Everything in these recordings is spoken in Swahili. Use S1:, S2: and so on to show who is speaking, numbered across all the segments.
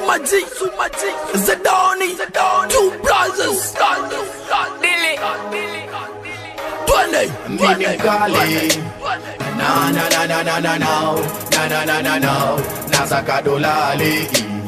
S1: Sumaji, Zedoni, two brothers, Dilly,
S2: Mimi Kali, na nasaka dolali,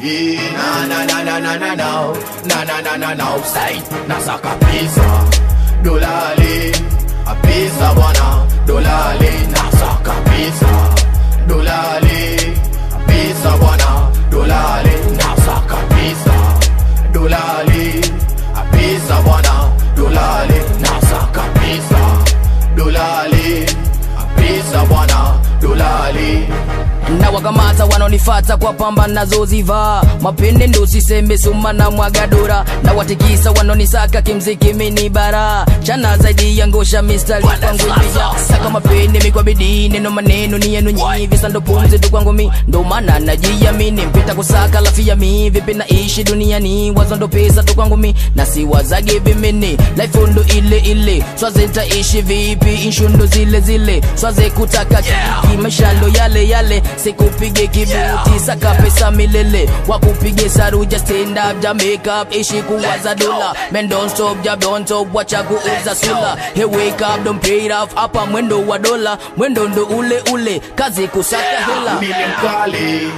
S2: na say nasaka pizza, dolali, a pizza bwana, dolali, nasaka pizza, dolali, a pizza bwana, dolali, nasaka pizza, dolali, a pizza bwana, dolali, nasaka pizza, dolali, a pizza bwana, dolali.
S3: Na wakamata wanonifata kwa pamba nazozivaa, mapende ndo sisembe suma na mwagadora, na watikisa wanonisaka kimziki mini bara, chana zaidi ya ngosha mistari kwangu ipija, saka mapende mikwa bidii neno maneno ni yenu nyi, visa ndo pumzi tu kwangu mi, ndo mana najiamini, mpita kusaka lafia mi, vipi naishi duniani, wazo ndo pesa tu kwangu mi, na si wazage vimini, life ndo ile ile, swaze nitaishi vipi, inshu ndo zile zile, swaze kutaka kiki, maisha ndo yale yale, sikupige kibuti saka pesa milele, wakupige saruja stand up ja make up ishi kuwaza dola, men don't stop ja don't stop wacha kuuza sula, hey wake up don't pay it off, hapa mwendo wa dola, mwendo ndo ule ule, kazi kusaka hela.
S2: Mimi Kali,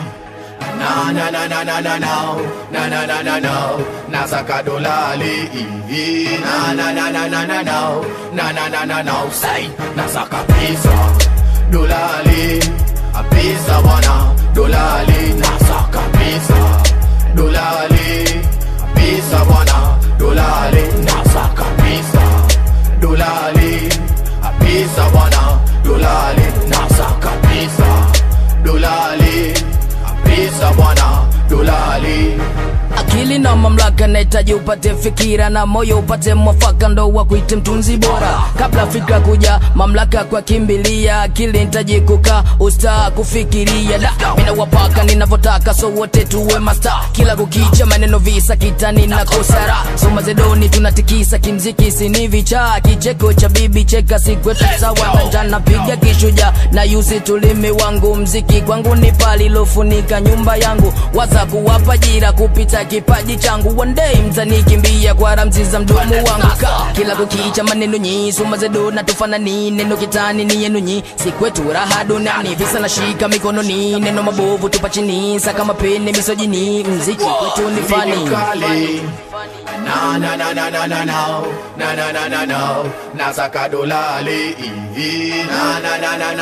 S2: na nasaka dolali, na say nasaka pizza, dolali, a pizza bwana, dolali, nasaka pizza, dolali, a pizza bwana, dolali, nasaka pizza, dolali, a pizza bwana, dolali, nasaka pizza, dolali, a pizza bwana, dolali.
S3: Akili na mamlaka nahitaji upate fikira, na moyo upate mwafaka ndo wa kuite mtunzi bora, kabla fikra kuja mamlaka kwa kimbilia, akili nitaji kukaa usta kufikiria, mina wapaka ninavotaka so wote tuwe master, kila kukicha maneno visa kitani na kosara, soma zedoni tunatikisa kimziki sini vicha, kicheko cha bibi cheka sikwetu sawa na njana piga kishuja, na yusi tulimi wangu mziki kwangu ni pali lofunika nyumba yangu, waza kuwapa jira kupita kipaji changu, one day mtani kimbia kwa ramzi za mdomo wangu, kila kukicha maneno nyi, suma zedo na tufana ni neno kitani ni yenu nyi, sikwetu raha dunani, visa na shika mikono ni neno mabovu tupa chini, saka mapene misojini, mziki kwetu ni fani.
S2: Na nasaka dolali,